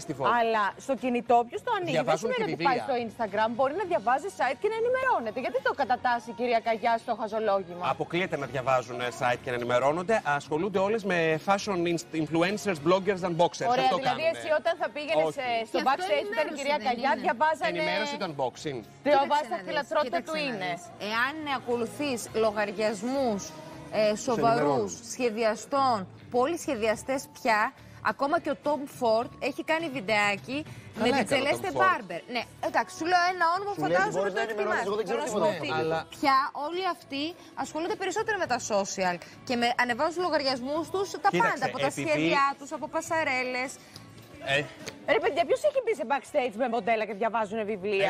Vogue. Αλλά στο κινητό, ποιος το ανοίγει? Δεν Διαβάζουν σημαίνει και ότι πάει βιβλία. στο Instagram. Μπορεί να διαβάζει site και να ενημερώνεται. Γιατί το κατατάσσει η κυρία Καγιά στο χαζολόγημα? Αποκλείεται να διαβάζουν site και να ενημερώνονται. Ασχολούνται όλες με fashion influencers, bloggers, unboxers. Ωραία, Αυτό δηλαδή κάνουνε. εσύ όταν θα πήγαινες στο backstage που ήταν η κυρία Καγιά, διαβάζανε. Ενημέρωση του unboxing. Διαβάζει τα φιλατρότητα του είναι. Εάν ακολουθείς λογαριασμούς σοβαρούς, σχεδιαστών, πολυσχεδιαστές πια, ακόμα και ο Tom Ford έχει κάνει βιντεάκι με την Celeste Barber. Ναι, εντάξει, σου λέω ένα όνομα που φαντάζομαι το εκτιμάς. Πια όλοι αυτοί ασχολούνται περισσότερο με τα social και ανεβάζουν λογαριασμούς τους τα πάντα. Από τα σχέδιά τους, από πασαρέλες. Ρε παιδιά, ποιος έχει μπει σε backstage με μοντέλα και διαβάζουν βιβλία?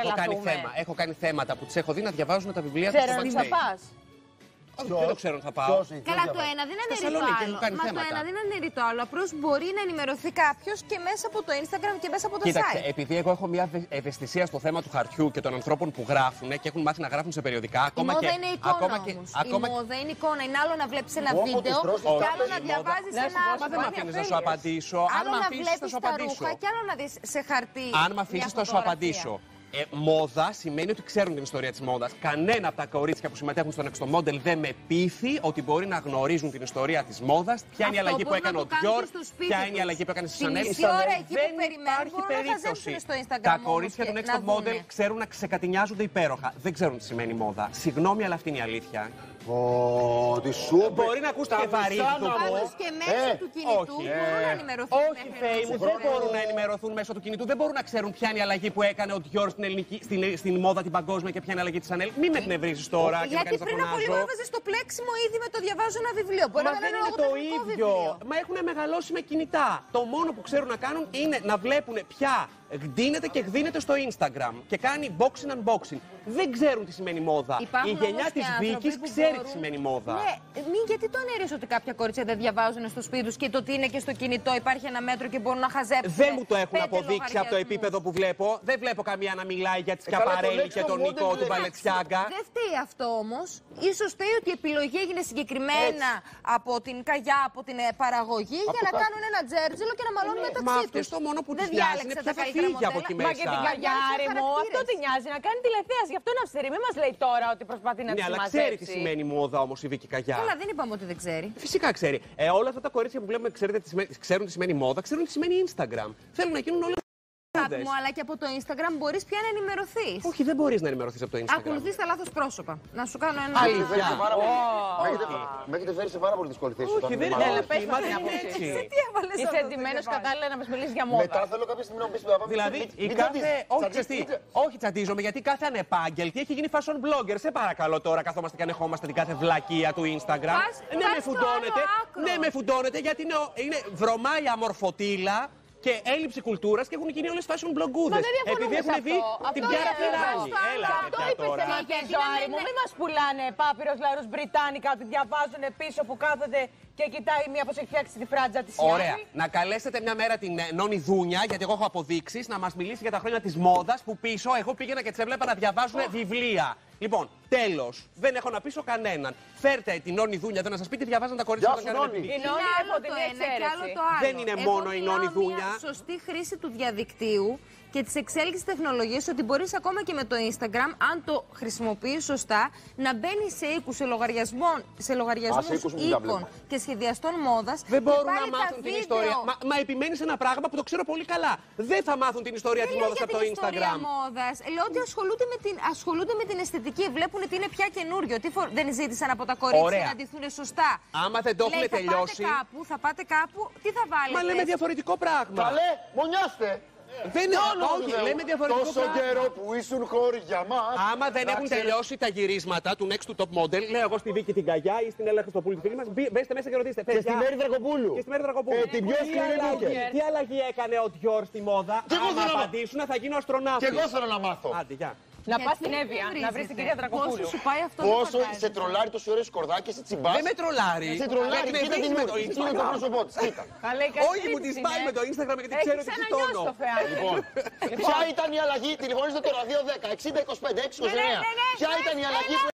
Έχω κάνει θέματα που τις έχω δει να διαβάζουν τα βιβλία τους στο backstage. Θα πας. Δεν το ξέρω αν θα πάω. Καλά, το ένα δεν είναι ρητό άλλο. Μα το ένα δεν είναι ρητό άλλο. Απλώς μπορεί να ενημερωθεί κάποιος και μέσα από το Instagram και μέσα από το Κοίταξε, site. επειδή εγώ έχω μια ευαισθησία στο θέμα του χαρτιού και των ανθρώπων που γράφουν και έχουν μάθει να γράφουν σε περιοδικά. Η μόδα είναι εικόνα όμως. Η μόδα είναι εικόνα. Είναι άλλο να βλέπεις ένα βίντεο και άλλο να διαβάζεις ένα άρθρο. Δεν με αφήνεις να σου απαντήσω. Άλλο να βλέπεις τα ρούχα και άλλο να δεις σε χαρτί. Αν με αφήσεις θα σου απαντήσω. Μόδα σημαίνει ότι ξέρουν την ιστορία της μόδας. Κανένα από τα κορίτσια που συμμετέχουν στο Next Top Model δεν με πείθει ότι μπορεί να γνωρίζουν την ιστορία της μόδας. Ποια είναι η αλλαγή που έκανε ο Dior, ποια είναι η αλλαγή που έκανε στη Chanel. Δεν υπάρχει περίπτωση. Τα κορίτσια του Next Top Model ξέρουν να ξεκατηνιάζονται υπέροχα. Δεν ξέρουν τι σημαίνει μόδα. Συγγνώμη, αλλά αυτή είναι η αλήθεια. Μπορεί να ακούσει και βαρύ το Πάντως και μέσω του κινητού μπορούν να ενημερωθούν. Όχι, Φέη μου, δεν μπορούν να ενημερωθούν μέσω του κινητού. Δεν μπορούν να ξέρουν ποια είναι η αλλαγή που έκανε ο Dior στην μόδα την παγκόσμια και ποια είναι η αλλαγή της Chanel. Μην με εκνευρίζεις τώρα και με κάνεις να Γιατί πριν από λίγο έβαζες το πλέξιμο ήδη με το διαβάζω ένα βιβλίο. Μα δεν είναι το ίδιο. Μα έχουν μεγαλώσει με κινητά. Το μόνο που ξέρουν να κάνουν είναι να βλέπουν ποια γδίνεται και γδίνεται στο Instagram και κάνει boxing unboxing. Δεν ξέρουν τι σημαίνει μόδα. Η γενιά της Βίκης ξέρει τι σημαίνει μόδα. Ναι, γιατί το ανέρεις ότι κάποια κορίτσια δεν διαβάζουν στο σπίτι τους και το ότι είναι και στο κινητό υπάρχει ένα μέτρο και μπορούν να χαζέψουν? Δεν μου το έχουν αποδείξει από το επίπεδο που βλέπω. Δεν βλέπω καμία να μιλάει για τη Σκαπαρέλη και τον Νικό του Μπαλετσιάγκα. Δεν φταίει αυτό όμως. Ίσως φταίει ότι η επιλογή έγινε συγκεκριμένα από την Καγιά, από την παραγωγή για να κάνουν ένα τζέρτζελο και να μαλώνουν μεταξύ τους. Μα αυτό το μόνο που της νοιάζει είναι ποια θα φύγει από εκεί μέσα. Μα και την Καγιά, μου, αυτό τη νοιάζει να κάνει τηλεθέαση. Γι' αυτό είναι αυστηρή. Μην μας λέει τώρα ότι προσπαθεί να τη μαζέψει. Ναι, αλλά ξέρει τι σημαίνει μόδα όμως η Βίκη Καγιά. Καλά, δεν είπαμε ότι δεν ξέρει. Φυσικά ξέρει. Όλα αυτά τα κορίτσια που βλέπουμε ξέρουν τι σημαίνει μόδα, ξέρουν τι σημαίνει Instagram. Θέλουν να γίνουν όλα. Μου, αλλά και από το Instagram μπορείς πια να ενημερωθείς. Όχι, δεν μπορείς να ενημερωθείς από το Instagram. Ακολουθείς τα λάθος πρόσωπα. Να σου κάνω ένα. Αλήθεια. Με έχετε φέρει σε πάρα πολύ δύσκολη θέση. Όχι, δεν είναι έτσι. Είσαι εντυμένος κατάλληλα να μας μιλήσεις για μόδα. Μετά θέλω κάποια στιγμή να μου πεις δηλαδή, η κάθε. Όχι, τσαντίζομαι, γιατί κάθε ανεπάγγελτη έχει γίνει fashion blogger. Σε παρακαλώ τώρα, καθόμαστε και ανεχόμαστε την κάθε βλακεία του Instagram. Ναι, με φουντώνετε, γιατί είναι βρωμάει αμορφωτήλα και έλλειψη κουλτούρας και έχουν γίνει όλες fashion bloggούδες. Επειδή έχουν δει την Πιάρα Φεράνη. Έλα, αυτό είπες σε Άρη μου. Μην μας πουλάνε πάπυρος λαρούς Βρυτάνικα ότι διαβάζουν πίσω που κάθονται και κοιτάει μία πως έχει φτιάξει τη φράτζα της. Ωραία. Να καλέσετε μια μέρα την Νόνη Δούνια, γιατί εγώ έχω αποδείξεις, να μας μιλήσει για τα χρόνια της μόδας που πίσω εγώ πήγαινα και τις έβλεπα να διαβάζουν βιβλία. Λοιπόν, τέλος. Δεν έχω να πείσω κανέναν. Φέρτε την Νόνη Δούνια εδώ να σας πει τι διαβάζαν τα κορίτσια όταν κάνουν Η Νόνη από την εξαίρεση. Δεν είναι μόνο η Νόνη Δούνια. Σωστή χρήση του διαδικτύου και της εξέλιξης τεχνολογίας, ότι μπορείς ακόμα και με το Instagram, αν το χρησιμοποιείς σωστά, να μπαίνεις σε οίκους, σε λογαριασμούς οίκων και σχεδιαστών μόδας. Δεν μπορούν να μάθουν την ιστορία. Μα επιμένεις ένα πράγμα που το ξέρω πολύ καλά. Δεν θα μάθουν την ιστορία της μόδας από το Instagram. Λέω ότι ασχολούνται με την αισθητική. Βλέπουν ότι είναι πια καινούριο. Τι δεν ζήτησαν από τα κορίτσια να ντυθούν σωστά. Άμα δεν το έχουν τελειώσει. Θα πάτε κάπου, τι θα βάλετε? Μα λέμε διαφορετικό πράγμα. Καλέ, μονιάστε! Δεν είναι όχι, λέμε διαφορετικό τόσο πράγμα. καιρό που ήσουν χώροι για μας. Άμα δεν έχουν τελειώσει τα γυρίσματα του Next to Top Model, λέω εγώ στη Βίκη την Καγιά ή στην Έλα Χριστοπούλου τη φίλη μας, μπέστε μέσα και ρωτήστε. Και στη Μέρη Δρακοπούλου. Και στη Μέρη Δρακοπούλου. Την πιο σκληρή μπουκε. Τι αλλαγή έκανε ο Dior στη μόδα? Άμα απαντήσουν θα γίνω αστροναύτης. Και εγώ θέλω να μάθω. Άντε, γεια. Να πας στην Εύβοια, να βρεις την κυρία Δρακοπούλου. Πόσο σου πάει αυτό? Πόσο σε τρολάρει τόση ώρα σκορδάκι, σε τσιμπάς. Δεν με τρολάρει. Σε τρολάρει, κοίτα την με το πρόσωπό της. Όχι, μου τη πάει με το Instagram γιατί ξέρω ότι κοιτώνω. Λοιπόν, ποια ήταν η αλλαγή, τηλεφωνήστε τώρα 210 60 25 6 29. Ποια ήταν η αλλαγή που